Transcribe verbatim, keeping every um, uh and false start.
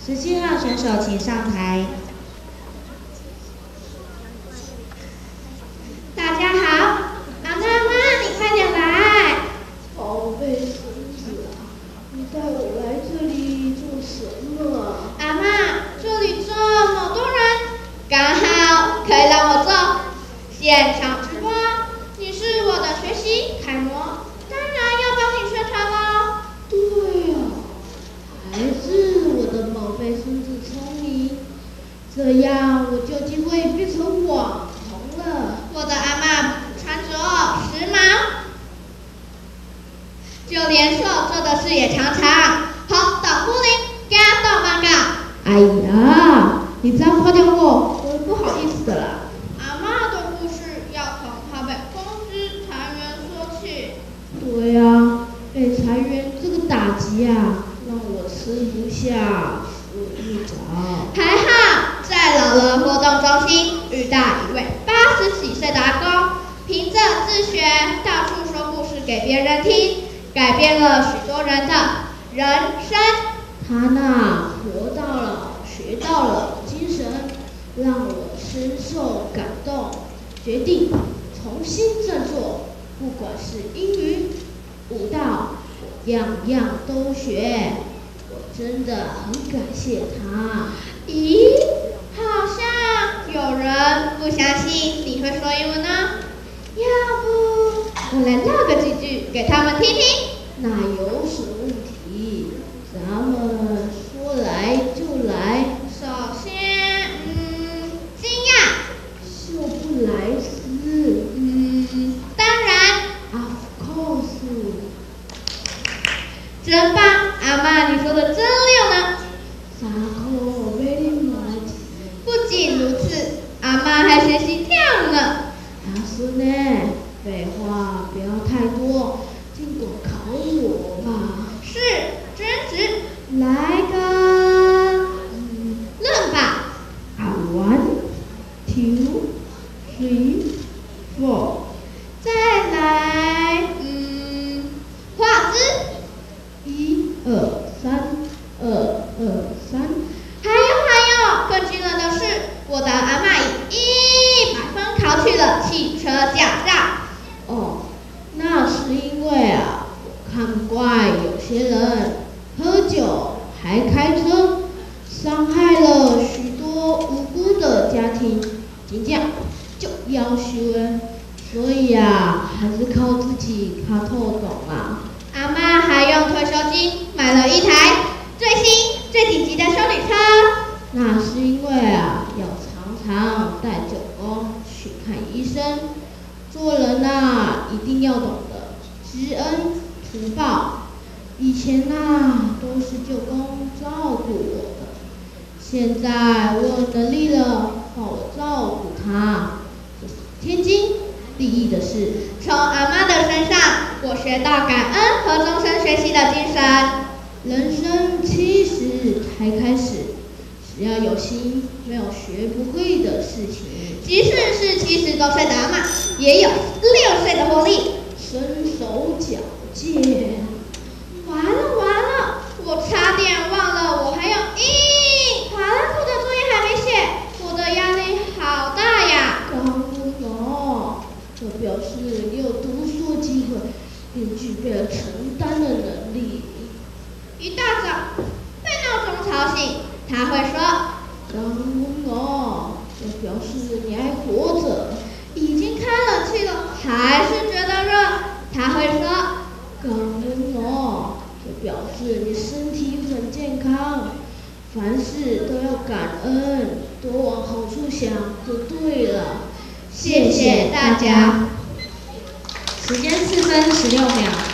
十七号选手请上台。 大家好，阿妈妈，你快点来！ 宝贝孙子啊，你带我来这里做什么啊？ 阿妈，这里这么多人，刚好可以让我做现场直播。你是我的学习楷模，当然要帮你宣传喽。 对啊，还是我的宝贝孙子聪明，这样我就有机会变成网红了。 我的阿妈穿着时髦，就连手做的事也常常红豆布林加豆报告。 哎呀，你这样夸奖我，我不好意思的啦。 阿妈的故事要从她被公司裁员说起。 对啊，被裁员这个打击啊，让我吃不下，睡不着。 还好，在老人活动中心遇到一位八十几岁的阿公，凭着自学，到处说故事给别人听，改变了许多人的人生。 他那活到老，学到老精神，让我深受感动，决定重新振作。不管是英语、舞蹈，我样样都学。我真的很感谢他。 咦，好像有人不相信你会说英文呢。要不我来唠个几句给他们听听？ 那有什么问题？咱们说来就来。 首先，嗯，惊讶， 秀不来斯。 嗯，当然 Of course。 真棒，阿妈，你说的真溜呢。 Sako very much。 不仅如此，阿妈还学习跳舞呢。 阿孙呢？废话不要太多，尽管考我吧。 是，真直。 来个， 嗯，论吧。 啊 one two three four。 再来，嗯，画质。 一二三，二二三。 还有还有，更惊人的是，我的阿嬷以一百分考取了汽车驾照。 哦，那是因为啊，我看怪有些人喝酒还开车，伤害了许多无辜的家庭，真正就要修的，所以啊，还是靠自己较透懂啦。 阿嬷还用退休金买了一台最新最顶级的休旅车。 那是因为啊，要常常带舅公去看医生。做人啊，一定要懂得知恩图报。以前啊，都是舅公照顾我的，现在我有能力了，换我照顾他，这是天经地义的事。 从阿嬷的身上，我学到感恩和终身学习的精神。 人生七十才开始，只要有心，没有学不会的事情。 即使是七十多岁的阿嬷，也有六岁的活力， 身手矫健。 完了完了，我差点忘了，我还有一团库的作业还没写，我的压力好大呀。 刚哦，这表示你有读书的机会，并具备了承担的能力。 一大早被闹钟吵醒，他会说：“ 刚哦，这表示你还活着。” 已经开冷气了，还是觉得热，他会说：“ 刚哦，这表示你身体很健康。凡事都要感恩，多往好处想就对了。 谢谢大家。 时间四分十六秒。